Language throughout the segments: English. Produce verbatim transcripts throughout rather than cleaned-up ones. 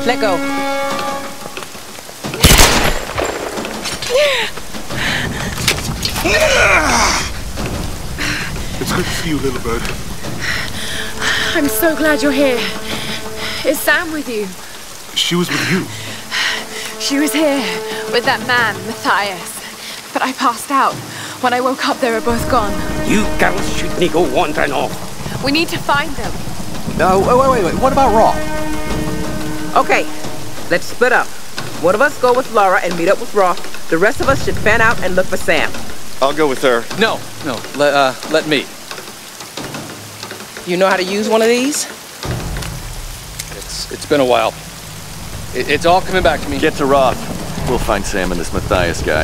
Let go. It's good to see you, little bird. I'm so glad you're here. Is Sam with you? She was with you. She was here with that man, Matthias. But I passed out. When I woke up, they were both gone. You girls shouldn't go wandering off. We need to find them. No, wait, wait, wait, wait. What about Roth? Okay, let's split up. One of us go with Laura and meet up with Roth. The rest of us should fan out and look for Sam. I'll go with her. No, no, let, uh, let me. You know how to use one of these? It's, it's been a while. It, it's all coming back to me. Get to Roth. We'll find Sam and this Matthias guy.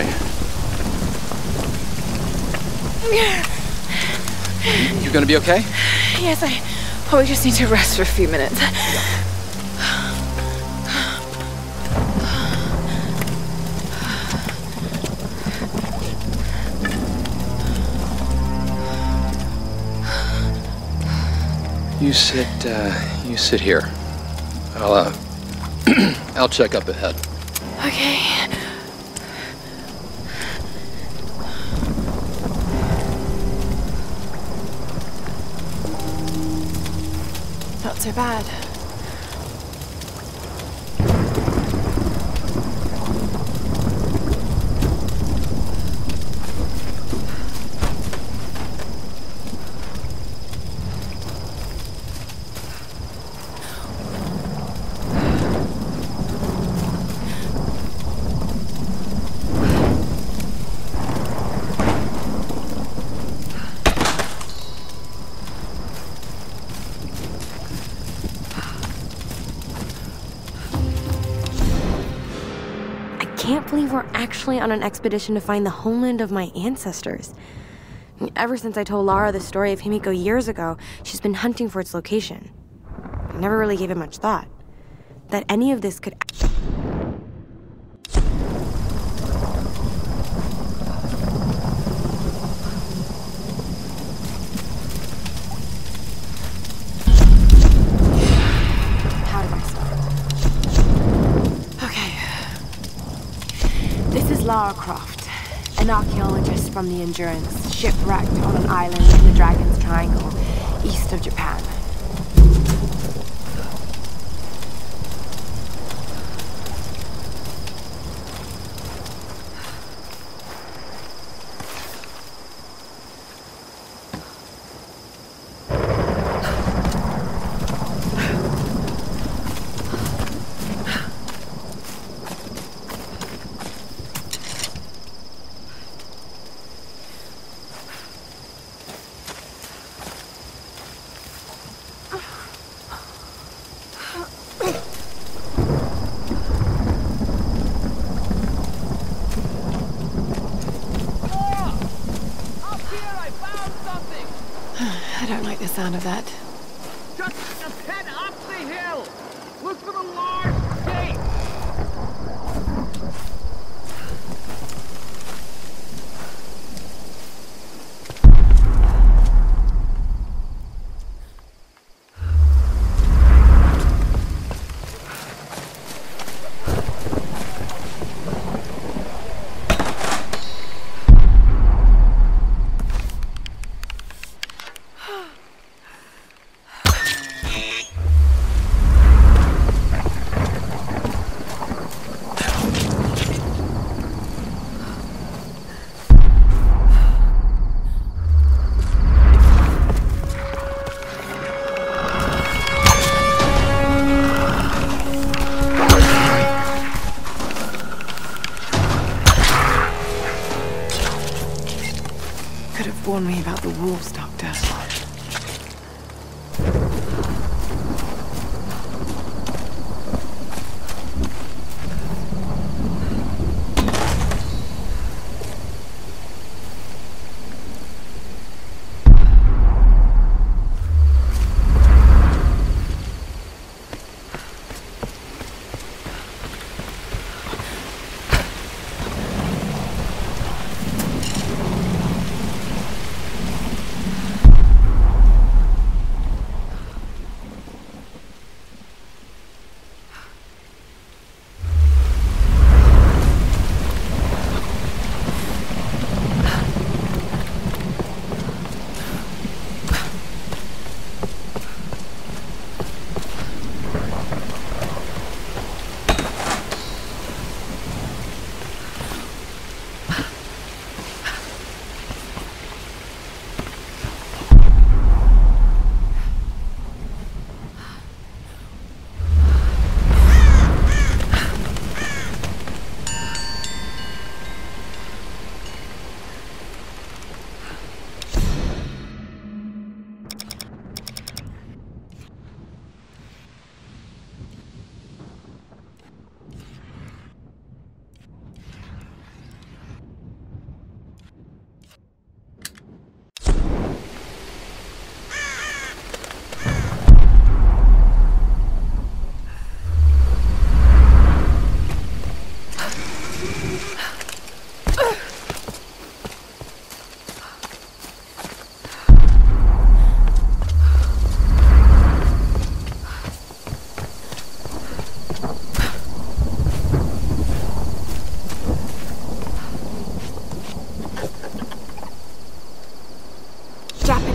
You gonna be okay? Yes, I probably just need to rest for a few minutes. You sit, uh, you sit here. I'll, uh, I'll check up ahead. Okay. Not so bad. I can't believe we're actually on an expedition to find the homeland of my ancestors. Ever since I told Lara the story of Himiko years ago, she's been hunting for its location. I never really gave it much thought. That any of this could... How do I start? Okay. This is Lara Croft, an archaeologist from the Endurance, shipwrecked on an island in the Dragon's Triangle, east of Japan. I don't like the sound of that. Just head up the hill. Look for the large gate. Could have warned me about the wolves, Doctor.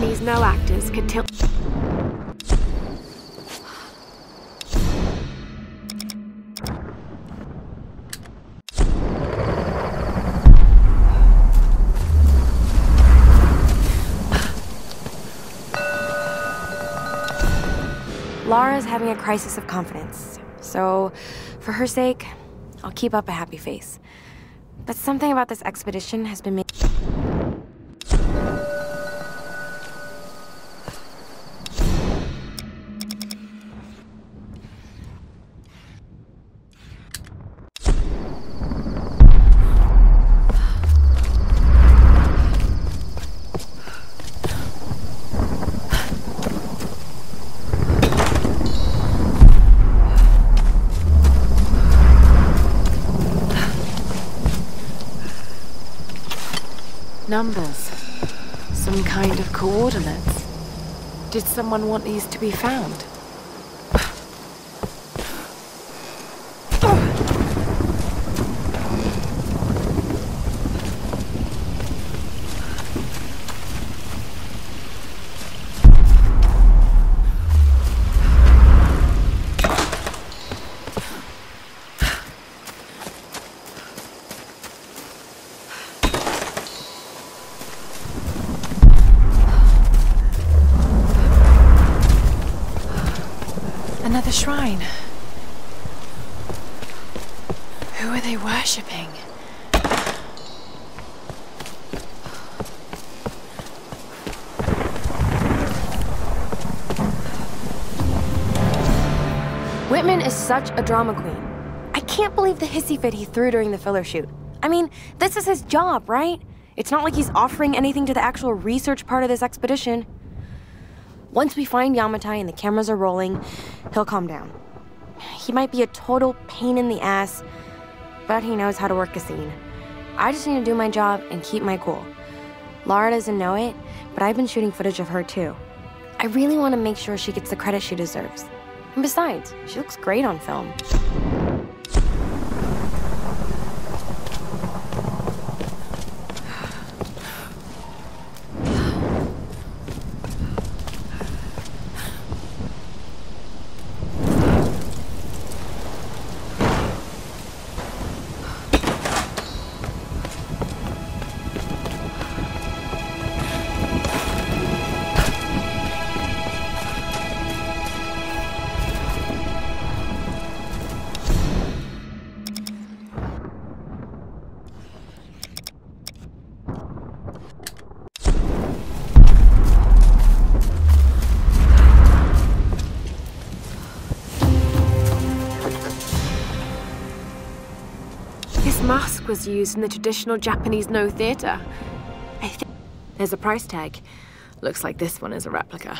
Japanese no actors could tilt. Lara's having a crisis of confidence, so for her sake, I'll keep up a happy face. But something about this expedition has been made. Numbers. Some kind of coordinates. Did someone want these to be found? Another shrine. Who are they worshipping? Whitman is such a drama queen. I can't believe the hissy fit he threw during the filler shoot. I mean, this is his job, right? It's not like he's offering anything to the actual research part of this expedition. Once we find Yamatai and the cameras are rolling, he'll calm down. He might be a total pain in the ass, but he knows how to work a scene. I just need to do my job and keep my cool. Lara doesn't know it, but I've been shooting footage of her too. I really want to make sure she gets the credit she deserves. And besides, she looks great on film. This mask was used in the traditional Japanese No theater. I think there's a price tag. Looks like this one is a replica.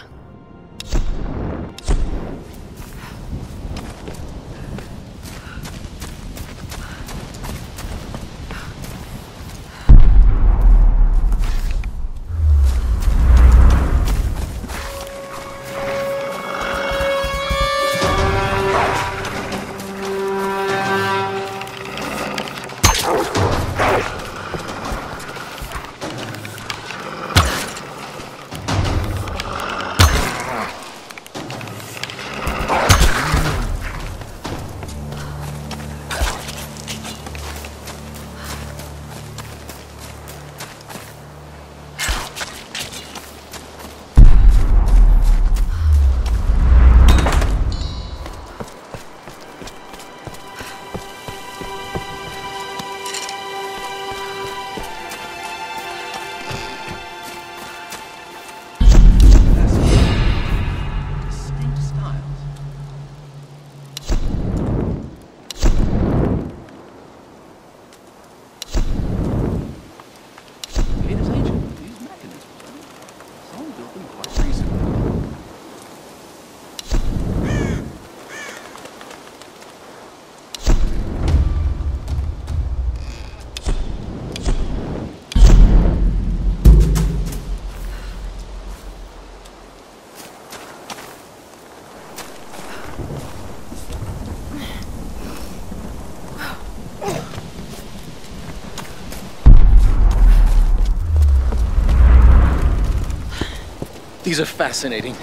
These are fascinating.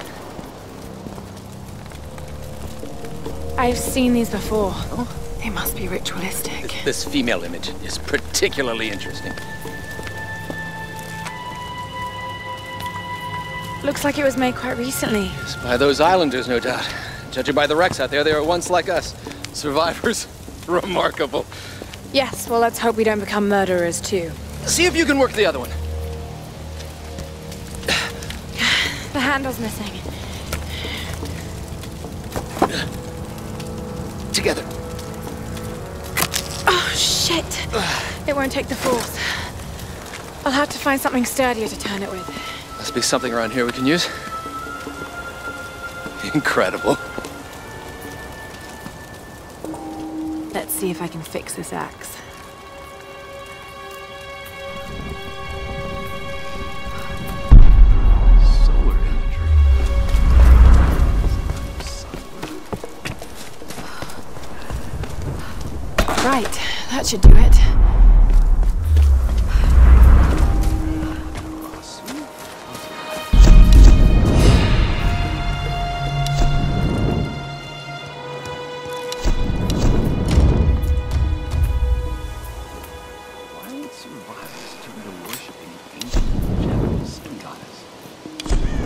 I've seen these before. They must be ritualistic. This female image is particularly interesting. Looks like it was made quite recently. It's by those islanders, no doubt. Judging by the wrecks out there, they were once like us. Survivors. Remarkable. Yes, well, let's hope we don't become murderers, too. See if you can work the other one. The handle's missing. Together. Oh, shit. It won't take the force. I'll have to find something sturdier to turn it with. Must be something around here we can use. Incredible. Let's see if I can fix this axe. Solar imagery. Right, that should do it. Why would survivors turn to worshipping ancient Japanese sun goddess?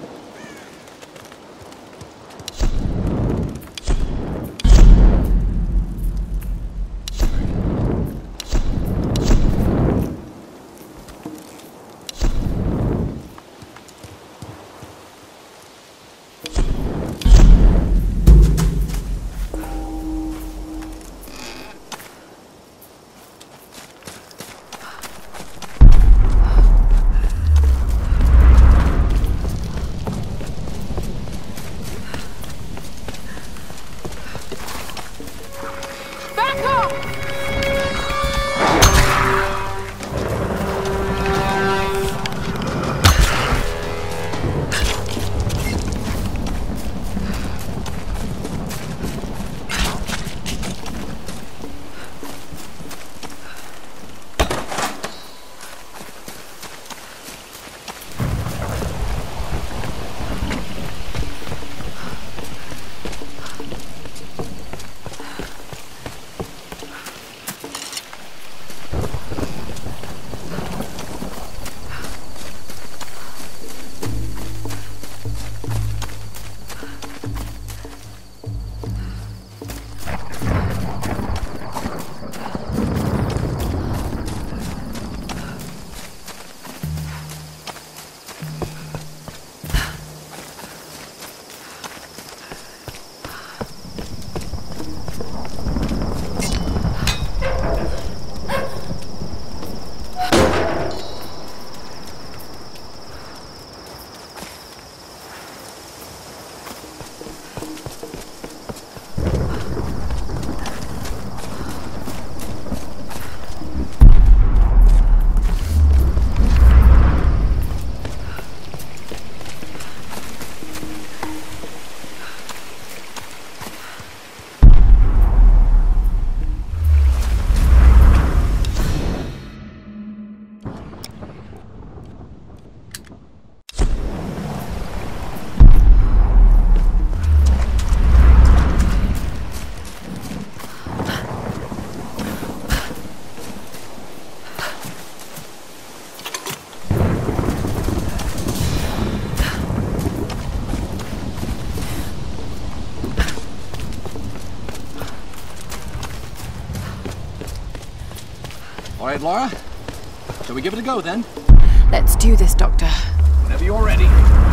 All right, Lara. Shall we give it a go, then? Let's do this, Doctor. Whenever you're ready.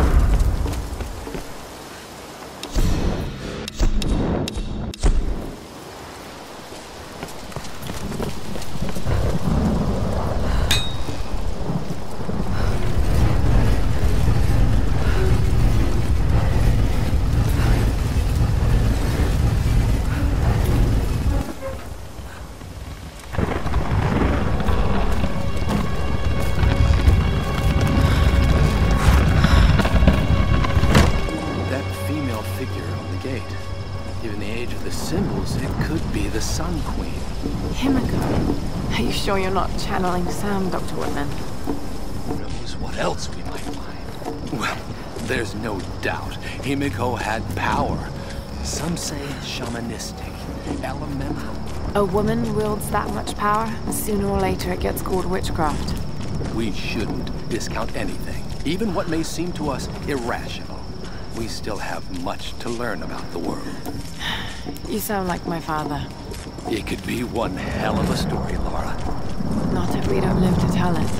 Sun Queen. Himiko. Are you sure you're not channeling Sam, Doctor Whitman? Who knows what else we might find? Well, There's no doubt Himiko had power. Some say shamanistic, elemental. A woman wields that much power, sooner or later it gets called witchcraft. We shouldn't discount anything, even what may seem to us irrational. We still have much to learn about the world. You sound like my father. It could be one hell of a story, Lara. Not if we don't live to tell it.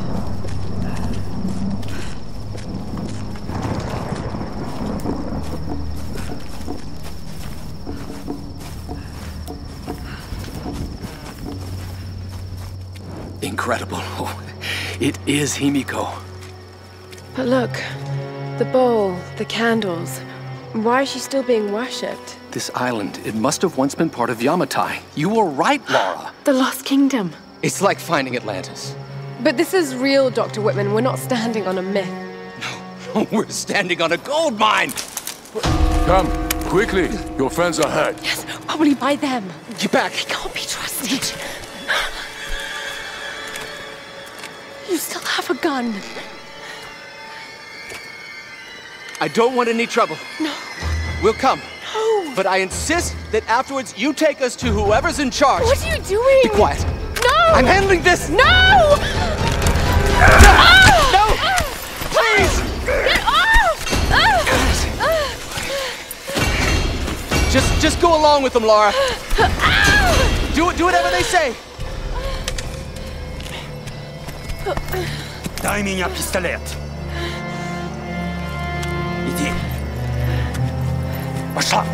Incredible. Oh, it is Himiko. But look, the bowl, the candles. Why is she still being worshipped? This island, it must have once been part of Yamatai. You were right, Lara. The Lost Kingdom. It's like finding Atlantis. But this is real, Doctor Whitman. We're not standing on a myth. No, we're standing on a gold mine! Come, quickly. Your friends are hurt. Yes, probably by them. Get back! They can't be trusted. You still have a gun. I don't want any trouble. No. We'll come. No. But I insist that afterwards you take us to whoever's in charge. What are you doing? Be quiet. No! I'm handling this! No! Ah! No! Please! Get off! Just, just go along with them, Lara. Do it, do whatever they say. Дай меня пистолет. Иди. Пошла.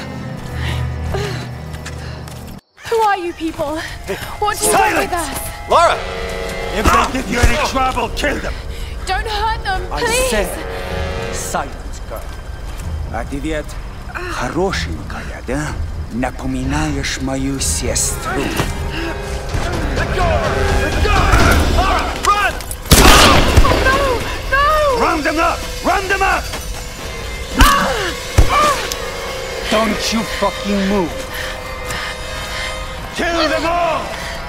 Who are you people? What do you want with us? Lara! If they give you any trouble, kill them. Don't hurt them, I please. said, silence, girl. А ты ведь хорошенькая, да? Напоминаешь мою сестру. Let go of her! Let go! Lara, run! Oh, no! No! Round them up! Round them up! Don't you fucking move! Kill them all!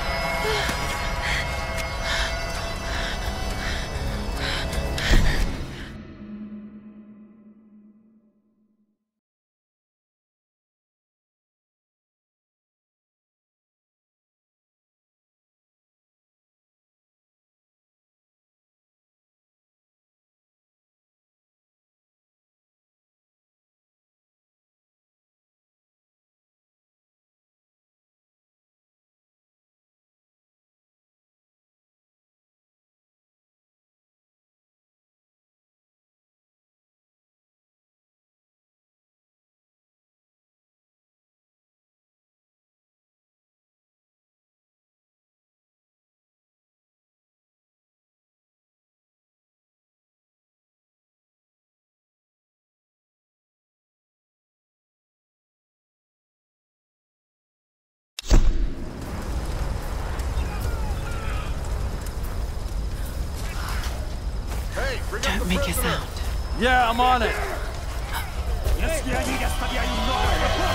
Don't make a sound. Yeah, I'm on it. Если они доставляют новое,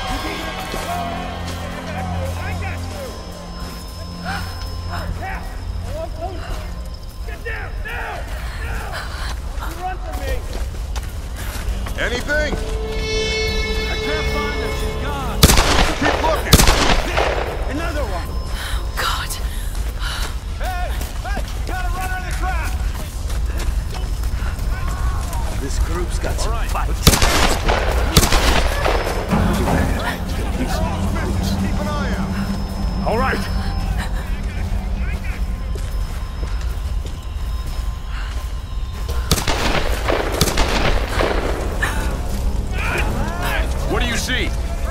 Get down, now! Now! You run from me! Anything? I can't find her, she's gone. Keep looking. another one. Oh, God. Hey! Hey! Gotta run her in the trap! This group's got some right. fight. Keep an eye out. All right. What do you see?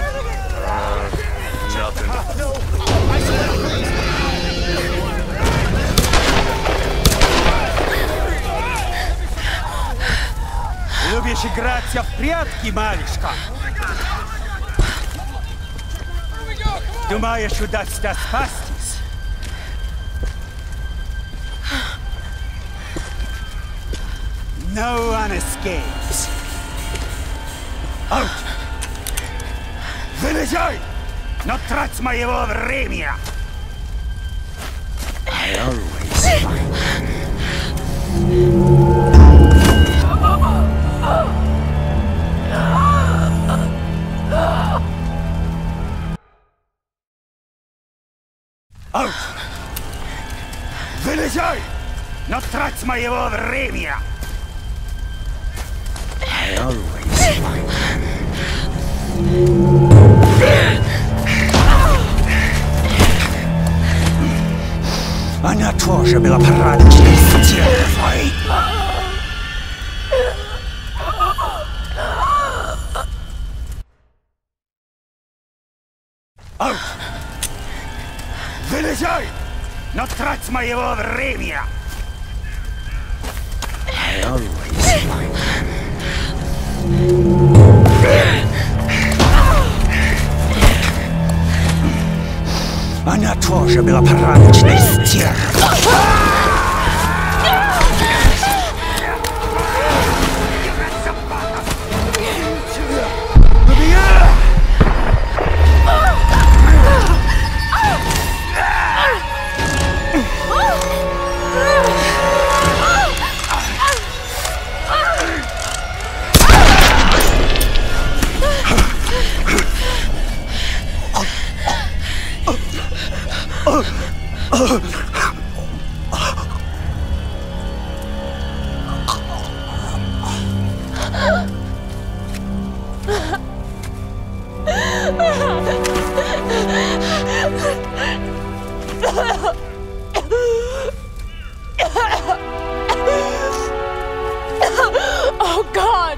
Любишь играться в прятки, малышка? Думаешь, удастся спастись? No one escapes. Out! Вылезай! Но трать моего времени! I always find Но трать моего времени! I always find Она тоже была порядочной стервой. Аут! Вылезай! Но трать моего времени! I always find Она тоже была порядочной стервой. Oh, God!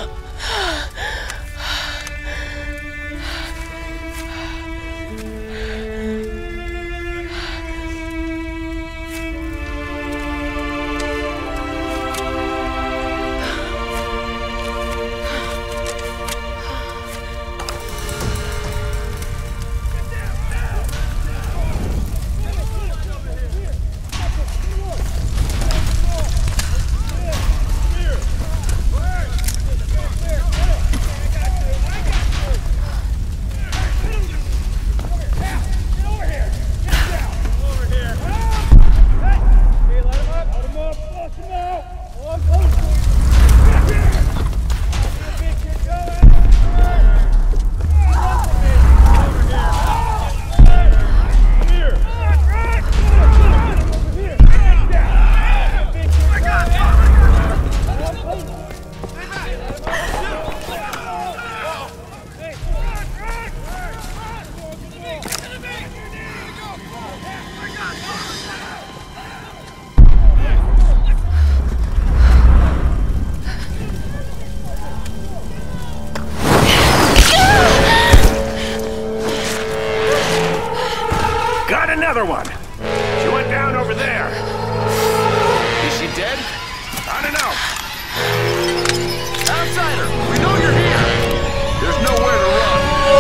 Another one! She went down over there! Is she dead? I don't know! Outsider! We know you're here! There's nowhere to run!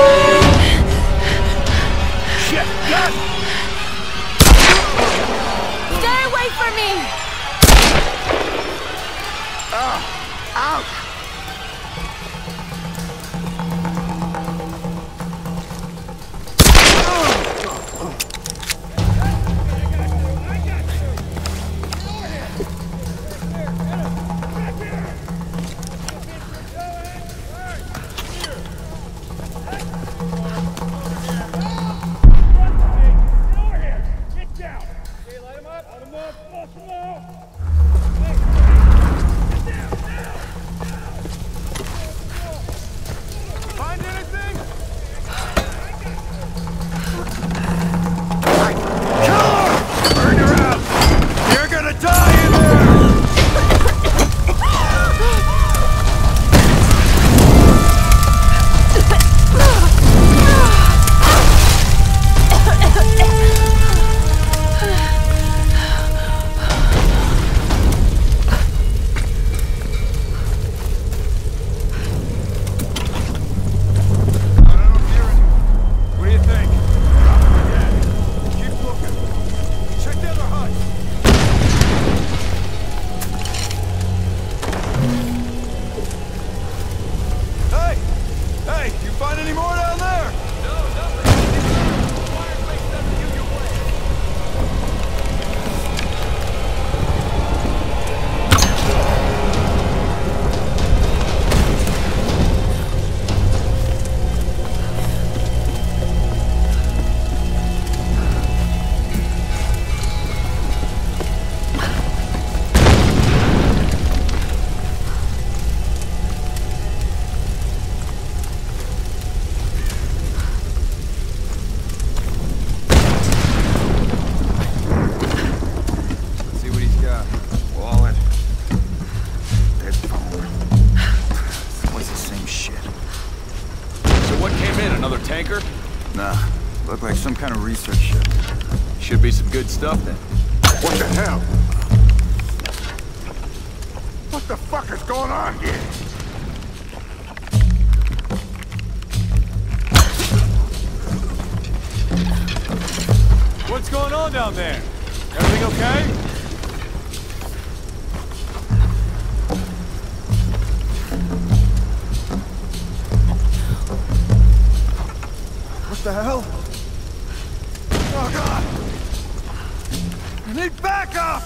Shit! Gun! Stay away from me! Oh! Ouch! tanker? Nah, looked like some kind of research ship. Should be some good stuff then. What the hell? What the fuck is going on here? What's going on down there? Everything okay? What the hell? Oh god! I need backup!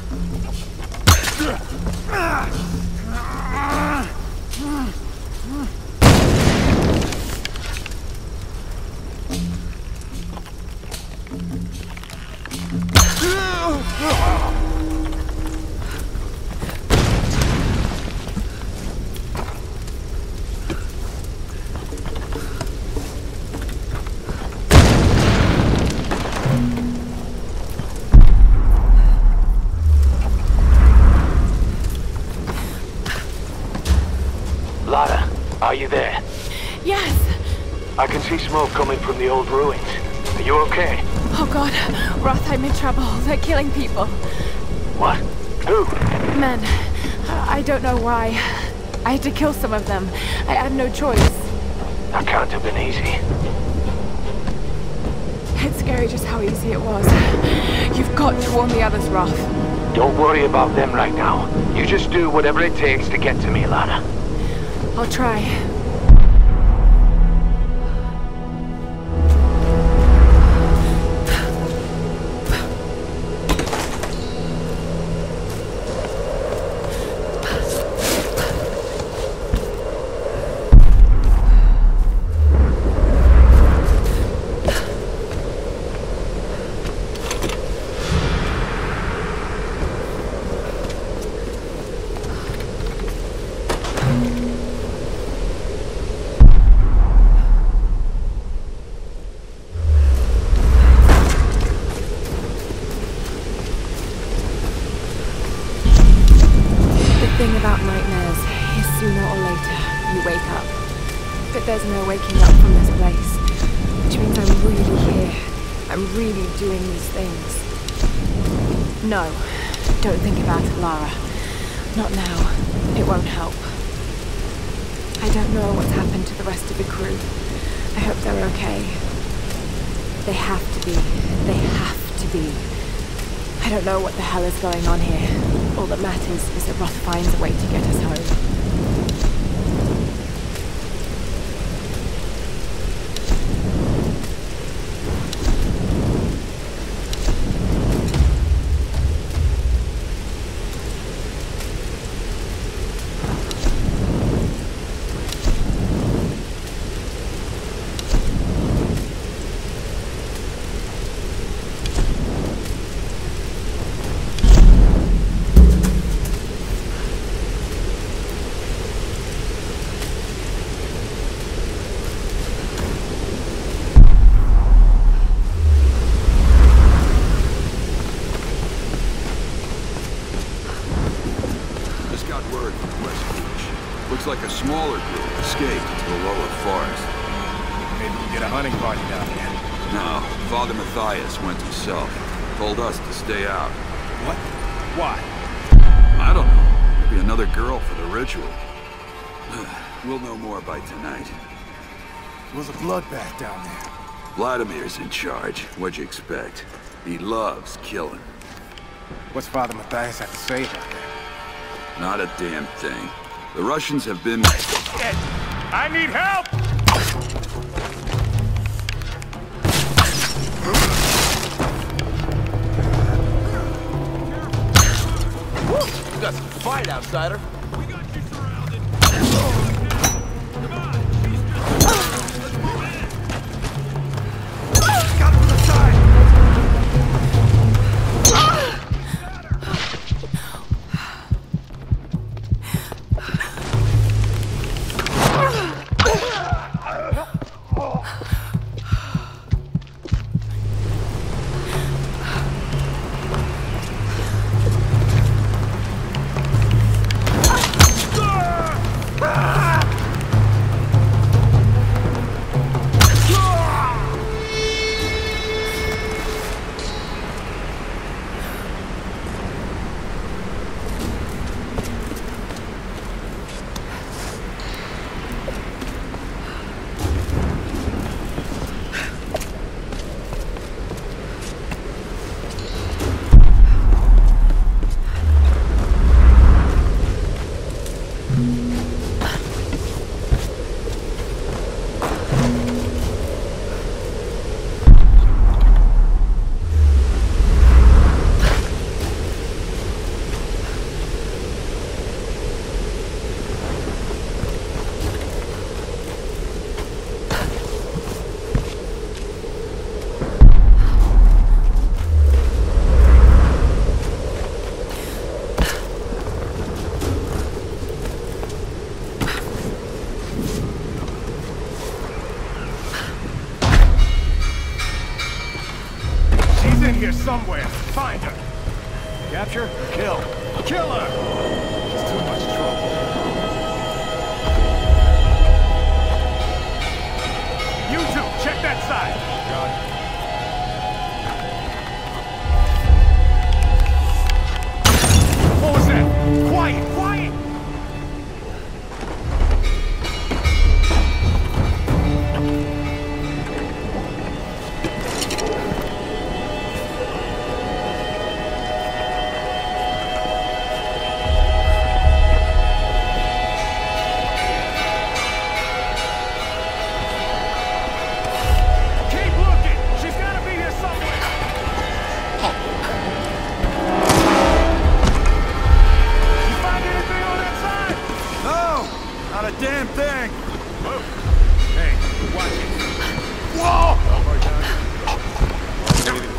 Lara, are you there? Yes. I can see smoke coming from the old ruins. Are you okay? Oh god, Roth, I'm in trouble. They're killing people. What? Who? Men. I don't know why. I had to kill some of them. I had no choice. That can't have been easy. It's scary just how easy it was. You've got to warn the others, Roth. Don't worry about them right now. You just do whatever it takes to get to me, Lara. I'll try. thing about nightmares is sooner or later you wake up. But there's no waking up from this place, which means I'm really here. I'm really doing these things. No, don't think about it, Lara. Not now. It won't help. I don't know what's happened to the rest of the crew. I hope they're okay. They have to be. They have to be. I don't know what the hell is going on here. All that matters is that Roth finds a way to get us home. Like a smaller group escaped to the lower forest. Maybe we get a hunting party down there. No, Father Matthias went himself. Told us to stay out. What? Why? I don't know. Maybe another girl for the ritual. We'll know more by tonight. It was a bloodbath down there. Vladimir's in charge. What'd you expect? He loves killing. What's Father Matthias have to say about that? Not a damn thing. The Russians have been... I need help! You got some fight, outsider. We got you surrounded. Come on, let's move in. Got him to the side! somewhere. Find her. Capture? Kill. Kill her! She's too much trouble. You two, check that side. Got it. What was that? Quiet, quiet! Damn thing! Whoa. Hey, watch it. Whoa!